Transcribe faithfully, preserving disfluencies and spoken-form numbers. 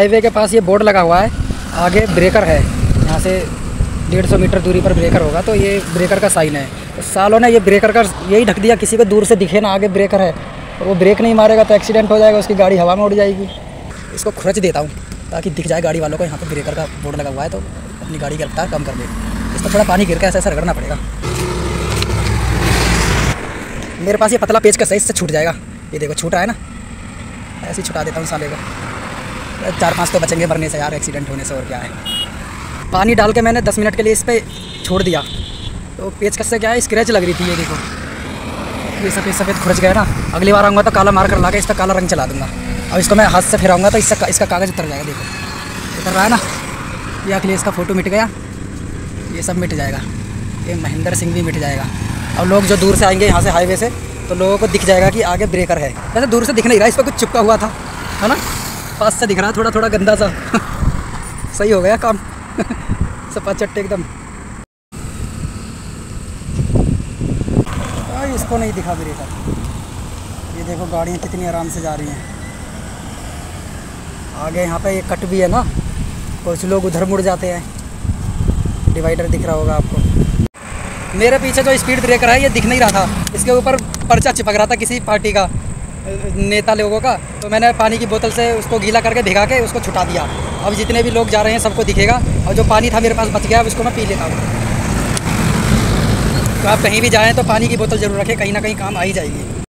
Highway के पास ये board लगा हुआ है, आगे ब्रेकर है, यहाँ से डेढ़ सौ मीटर दूरी पर ब्रेकर होगा, तो ये ब्रेकर का साइन है। तो सालों ने ये ब्रेकर का यही ढक दिया, किसी को दूर से दिखे ना आगे ब्रेकर है, और वो ब्रेक नहीं मारेगा तो एक्सीडेंट हो जाएगा, उसकी गाड़ी हवा में उड़ जाएगी। इसको खुरच देता हूँ ताकि दिख जाए गाड़ी वालों को यहाँ पर ब्रेकर का बोर्ड लगा हुआ है, तो अपनी गाड़ी की रफ्तार कम कर दे। इसको थोड़ा पानी गिर के ऐसा ऐसा रगड़ना पड़ेगा। मेरे पास ये पतला पेचकस है, इससे छूट जाएगा। ये देखो छूटा है ना, ऐसे ही छुटा देता हूँ साले को। चार पांच तो बचेंगे मरने से यार, एक्सीडेंट होने से, और क्या है। पानी डाल के मैंने दस मिनट के लिए इस पर छोड़ दिया, तो पेचकस से क्या है स्क्रैच लग रही थी। ये देखो ये सफ़ेद सफ़ेद खुरच गया ना, अगली बार आऊँगा तो काला मार कर ला के इस पर काला रंग चला दूँगा। अब इसको मैं हाथ से फिराऊँगा तो इसका इसका कागज़ उतर जाएगा। देखो उतर रहा है ना, ये अखिलेश का फ़ोटो मिट गया, ये सब मिट जाएगा, ये महेंद्र सिंह भी मिट जाएगा। और लोग जो दूर से आएंगे यहाँ से हाईवे से, तो लोगों को दिख जाएगा कि आगे ब्रेकर है। वैसे दूर से दिख नहीं रहा, इस पर कुछ चिपका हुआ था, है ना, पास से दिख रहा थोड़ा थोड़ा गंदा सा। सही हो गया काम। सपा चट्टे एकदम। इसको नहीं दिखा ब्रेकर। ये देखो गाड़ियाँ कितनी आराम से जा रही हैं। आगे यहाँ पे ये कट भी है ना, कुछ लोग उधर मुड़ जाते हैं। डिवाइडर दिख रहा होगा आपको। मेरे पीछे जो स्पीड ब्रेकर है ये दिख नहीं रहा था, इसके ऊपर पर्चा चिपक रहा था किसी पार्टी का, नेता लोगों का। तो मैंने पानी की बोतल से उसको गीला करके भिगा के उसको छुटा दिया। अब जितने भी लोग जा रहे हैं सबको दिखेगा, और जो पानी था मेरे पास बच गया उसको मैं पी लेता हूँ। तो आप कहीं भी जाएँ तो पानी की बोतल ज़रूर रखें, कहीं ना कहीं काम आ ही जाएगी।